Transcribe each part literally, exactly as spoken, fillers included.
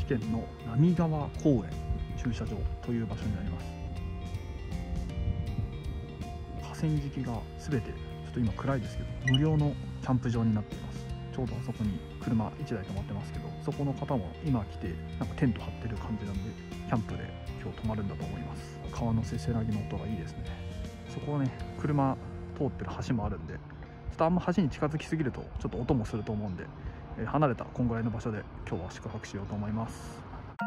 県の浪川公園駐車場という場所になります。河川敷が全てちょっと今暗いですけど無料のキャンプ場になっています。ちょうどあそこに車いちだい止まってますけど、そこの方も今来てなんかテント張ってる感じなんで、キャンプで今日泊まるんだと思います。川のせせらぎの音がいいですね。そこはね、車通ってる橋もあるんで、ちょっとあんま橋に近づきすぎるとちょっと音もすると思うんで、えー、離れたこんぐらいの場所で今日は宿泊しようと思います。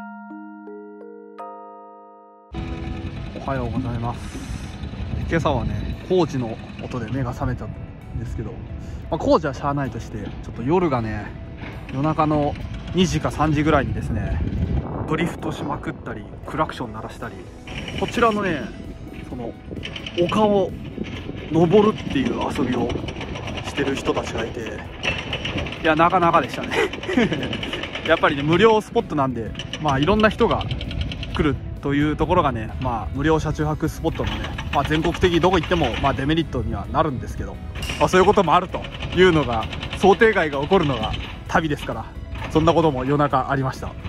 おはようございます。今朝はね、工事の音で目が覚めたんですけど、まあ、工事はしゃあないとして、ちょっと夜がね、夜中のにじかさんじぐらいにですね、ドリフトしまくったりクラクション鳴らしたり、こちらのね、その丘を登るっていう遊びをしてる人たちがいて、いやなかなかでしたねやっぱりね、無料スポットなんで、まあいろんな人が来るというところがね、まあ無料車中泊スポットのね、まあ、全国的にどこ行ってもまあデメリットにはなるんですけど、まあ、そういうこともあるというのが、想定外が起こるのが旅ですから、そんなことも夜中ありました。こ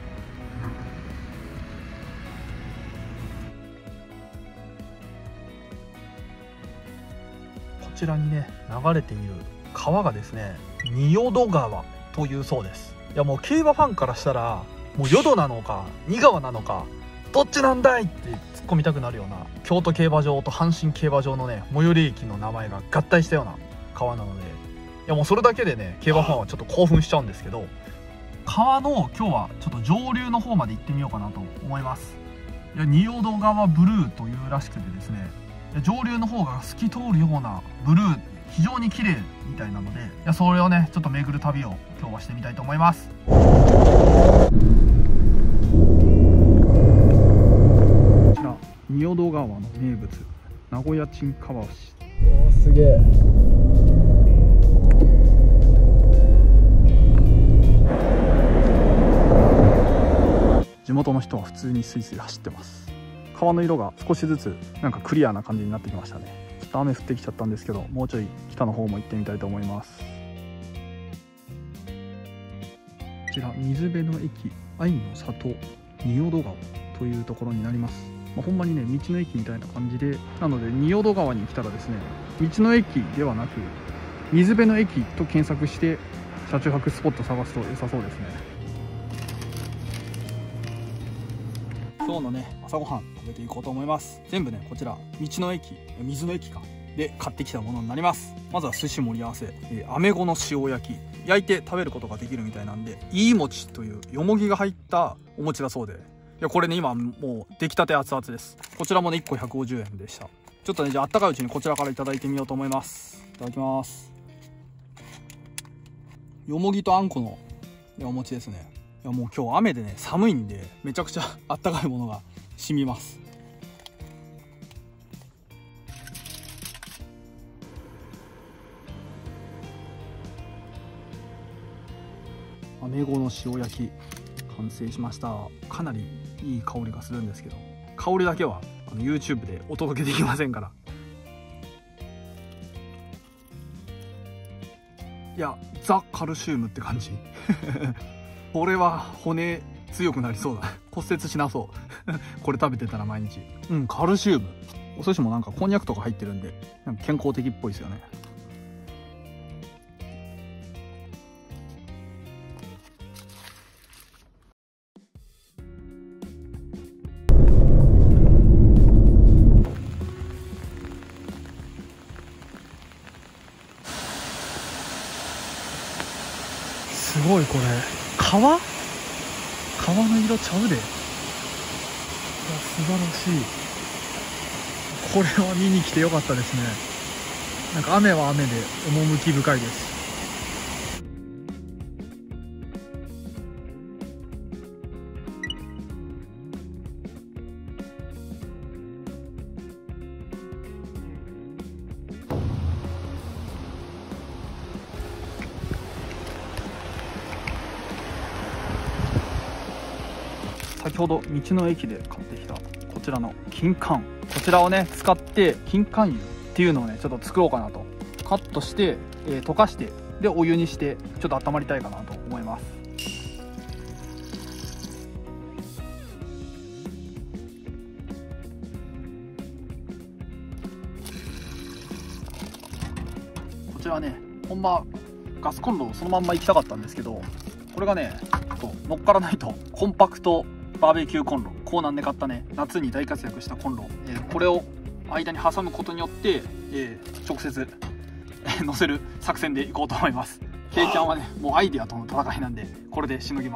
ちらにね、流れている川がですね、仁淀川というそうです。いやもう競馬ファンからしたら、もう淀なのか仁川なのかどっちなんだいって突っ込みたくなるような、京都競馬場と阪神競馬場のね、最寄り駅の名前が合体したような川なので、いやもうそれだけでね、競馬ファンはちょっと興奮しちゃうんですけど、川の今日はちょっと上流の方まで行ってみようかなと思います。いや仁淀川ブルーというらしくてですね、上流の方が透き通るようなブルー、非常に綺麗みたいなので、いやそれをね、ちょっと巡る旅を今日はしてみたいと思います。仁淀川の名物、名古屋ちんかわし。おー、すげえ。地元の人は普通にスイスイ走ってます。川の色が少しずつなんかクリアな感じになってきましたね。ちょっと雨降ってきちゃったんですけど、もうちょい北の方も行ってみたいと思います。こちら水辺の駅愛の里仁淀川というところになります。まあ、ほんまにね、道の駅みたいな感じで、なので仁淀川に来たらですね、道の駅ではなく水辺の駅と検索して車中泊スポット探すと良さそうですね。今日のね、朝ごはん食べていこうと思います。全部ね、こちら道の駅、水の駅かで買ってきたものになります。まずは寿司盛り合わせ、えー、アメゴの塩焼き、焼いて食べることができるみたいなんで、いい餅というよもぎが入ったお餅だそうで、いやこれね、今もう出来たて熱々です。こちらもね、いっこひゃくごじゅうえんでした。ちょっとね、じゃああったかいうちにこちらからいただいてみようと思います。いただきます。よもぎとあんこのお餅ですね。いやもう今日雨でね、寒いんでめちゃくちゃあったかいものが染みます。アメゴの塩焼き完成しました。かなりいい香りがするんですけど、香りだけはあの YouTube でお届けできませんから。いやザ・カルシウムって感じこれは骨強くなりそうだ骨折しなそうこれ食べてたら毎日。うん、カルシウム。お寿司もなんかこんにゃくとか入ってるんで、なんか健康的っぽいですよね。すごい、これ川川の色ちゃうで。いや素晴らしい。これは見に来てよかったですね。なんか雨は雨で趣深いです。先ほど道の駅で買ってきたこちらの金柑、こちらをね使って金柑油っていうのをねちょっと作ろうかなと。カットして、えー、溶かしてでお湯にしてちょっと温まりたいかなと思います。 ちらね、ほんまガスコンロそのまんま行きたかったんですけど、これがねちょっと乗っからないと。コンパクトバーベキューコンロ、コーナンで買ったね、夏に大活躍したコンロ、えー、これを間に挟むことによって、えー、直接乗せる作戦でいこうと思います。ケイちゃんはねもうアイデアとの戦いなんで、これでしのぎます。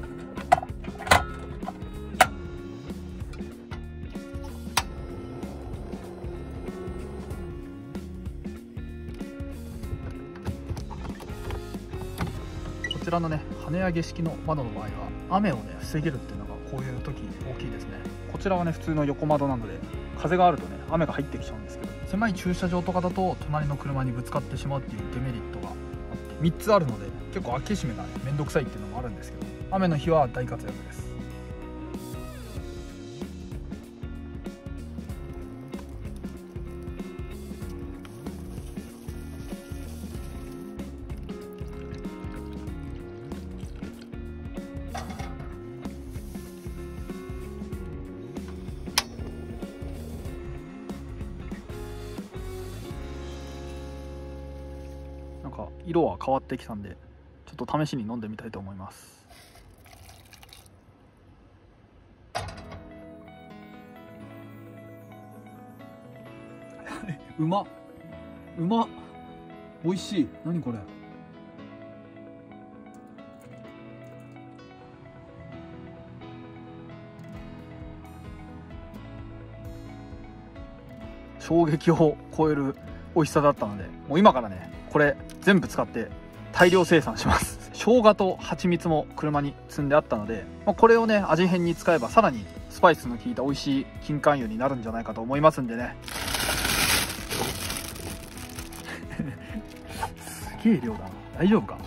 こちらのね跳ね上げ式の窓の場合は雨をね防げるっていうのがこういう時大きいですね。こちらはね普通の横窓なので風があるとね雨が入ってきちゃうんですけど、狭い駐車場とかだと隣の車にぶつかってしまうっていうデメリットがあってみっつあるので、結構開け閉めがねめんどくさいっていうのもあるんですけど、雨の日は大活躍です。なんか色は変わってきたんで、ちょっと試しに飲んでみたいと思います。うまっ、うまっ、美味しい。何これ。衝撃を超える美味しさだったので、もう今からねこれ全部使って大量生産します。生姜と蜂蜜も車に積んであったので、まあ、これをね味変に使えばさらにスパイスの効いた美味しい金柑油になるんじゃないかと思いますんでね。すげえ量だな。大丈夫か。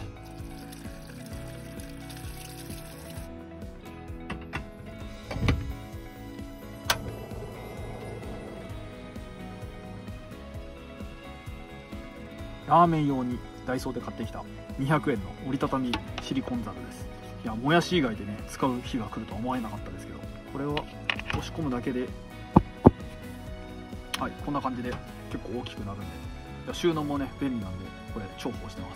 ラーメン用にダイソーで買ってきたにひゃくえんの折りたたみシリコンザルです。いや、もやし以外でね使う日が来るとは思えなかったですけど、これを押し込むだけで、はい、こんな感じで結構大きくなるんで、いや収納もね便利なんで、これ重宝してます。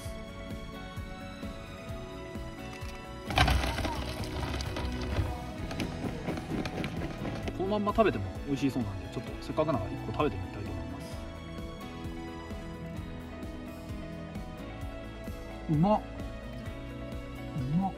このまんま食べても美味しいそうなんで、ちょっとせっかくならいっこ食べてみたいと思います。うまっ、うまっ、うまっ、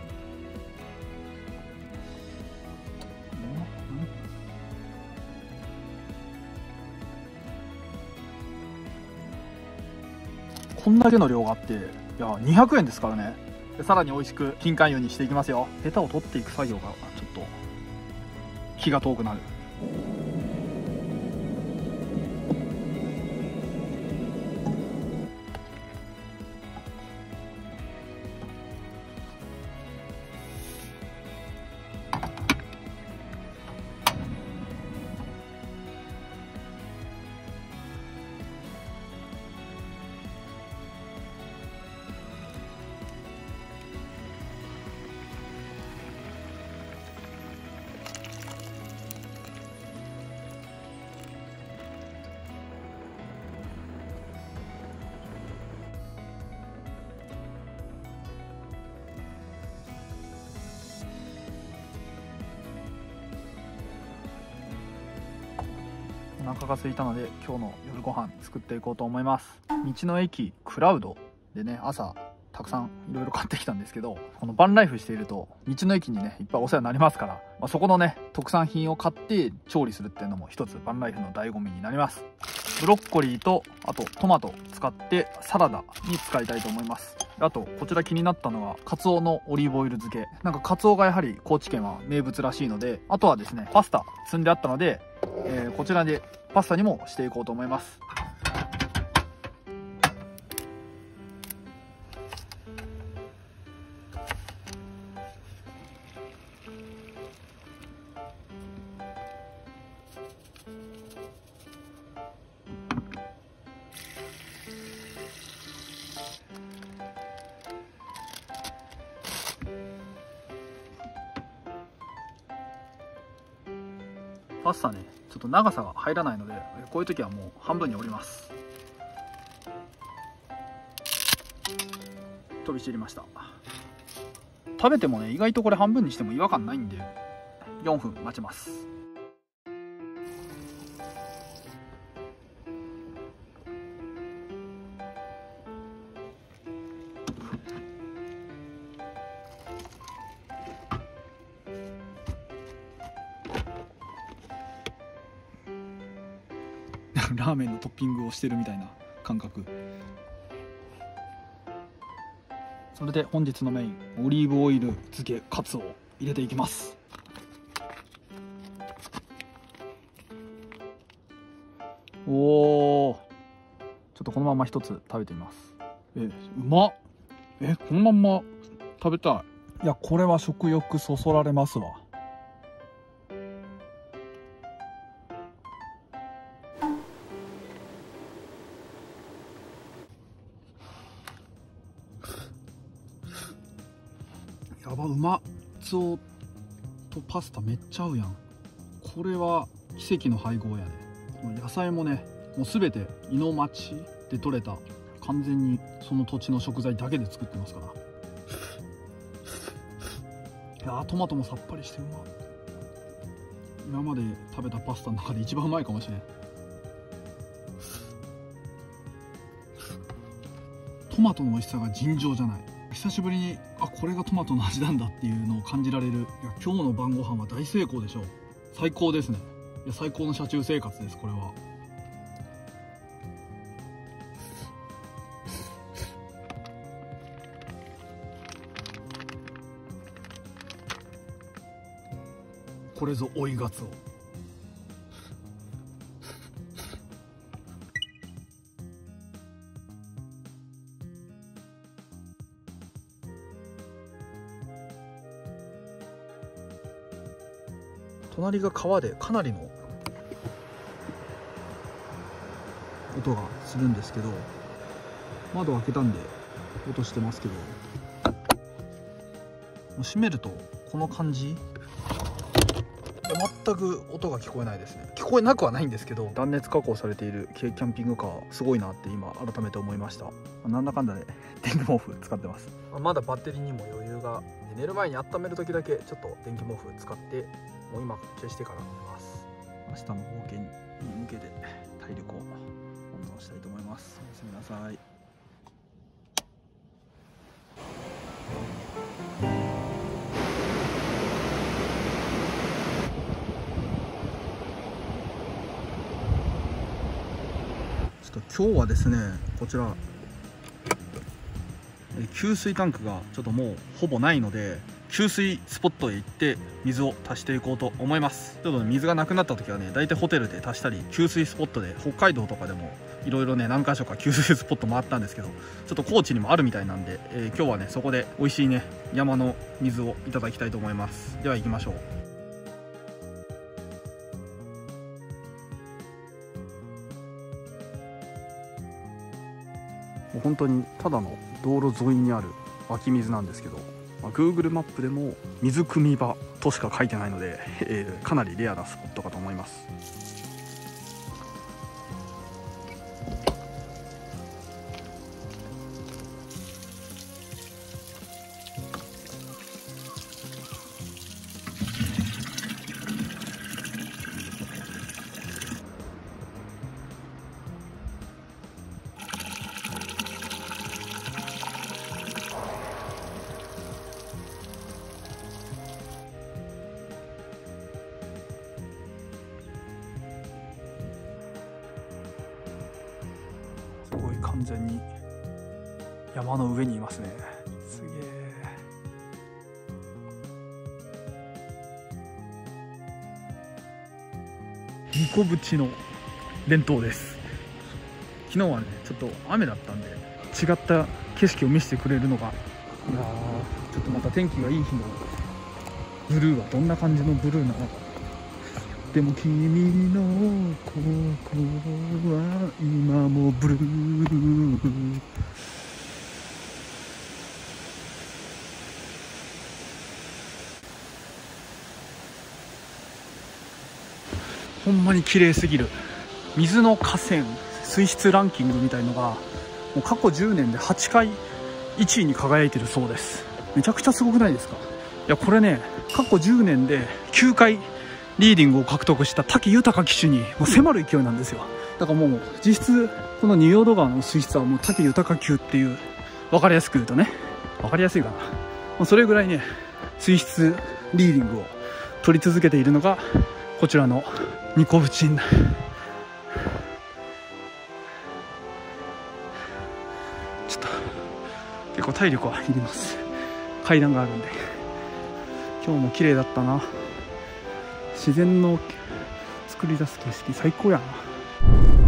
こんだけの量があって、いやにひゃくえんですからね。でさらに美味しく金柑油にしていきますよ。ヘタを取っていく作業がちょっと気が遠くなる。お腹が空いたので今日の夜ご飯作っていこうと思います。道の駅クラウドでね朝たくさんいろいろ買ってきたんですけど、このバンライフしていると道の駅にねいっぱいお世話になりますから、まあ、そこのね特産品を買って調理するっていうのも一つバンライフの醍醐味になります。ブロッコリーとあとトマト使ってサラダに使いたいと思います。あとこちら気になったのはカツオのオリーブオイル漬け。なんかカツオがやはり高知県は名物らしいので、あとはですねパスタ積んであったので、えー、こちらでパスタにもしていこうと思います。パスタねちょっと長さが入らないので、こういう時はもう半分に折ります。 飛び散りました。食べてもね意外とこれ半分にしても違和感ないんでよんぷん待ちます。ラーメンのトッピングをしてるみたいな感覚。それで本日のメインオリーブオイル漬けカツを入れていきます。おー、ちょっとこのまま一つ食べてみます。えうまっ。えこのまんま食べたい。いやこれは食欲そそられますわ。やばうまっ。ツオとパスタめっちゃ合うやん。これは奇跡の配合やね。野菜もねもう全て伊野町で採れた完全にその土地の食材だけで作ってますから。いやートマトもさっぱりしてうまっ。今まで食べたパスタの中で一番うまいかもしれん。トマトの美味しさが尋常じゃない。久しぶりにあこれがトマトの味なんだっていうのを感じられる。いや今日の晩ご飯は大成功でしょう。最高ですね。いや最高の車中生活ですこれは。これぞ追いガツオ。隣が川でかなりの音がするんですけど、窓開けたんで音してますけど、もう閉めるとこの感じ、いや全く音が聞こえないですね。聞こえなくはないんですけど、断熱加工されている軽キャンピングカーすごいなって今改めて思いました。なんだかんだで電気毛布使ってます。まだバッテリーにも余裕が、寝る前に温める時だけちょっと電気毛布使ってもう今消してから寝ます。明日の冒険に向けて体力を温存したいと思います。おやすみなさい。ちょっと今日はですねこちら給水タンクがちょっともうほぼないので、給水スポットへ行って水を足していこうと思います。ちょっと、ね、水がなくなった時はね大体ホテルで足したり、給水スポットで北海道とかでもいろいろね何か所か給水スポット回ったんですけど、ちょっと高知にもあるみたいなんで、えー、今日はねそこで美味しいね山の水をいただきたいと思います。では行きましょう。もう本当にただの道路沿いにある湧き水なんですけど、まあ、Google マップでも水汲み場としか書いてないので、えー、かなりレアなスポットかと思います。すごい完全に山の上にいますね。すげえ。ニコブチの伝統です。昨日はねちょっと雨だったんで違った景色を見せてくれるのが、いやーちょっとまた天気がいい日のブルーはどんな感じのブルーなのか。でも君の心は今もブルー。ほんまに綺麗すぎる。水の河川水質ランキングみたいのがもう過去じゅうねんではちかいいちいに輝いてるそうです。めちゃくちゃすごくないですか。いやこれね、過去じゅうねんできゅうかいリーディングを獲得した滝豊騎手にもう迫る勢いなんですよ。だからもう実質この仁淀川の水質はもう滝豊級っていう、分かりやすく言うとね、分かりやすいかな、もうそれぐらいね水質リーディングを取り続けているのがこちらのニコブチン。ちょっと結構体力はいります。階段があるんで。今日も綺麗だったな。自然の作り出す景色最高やな。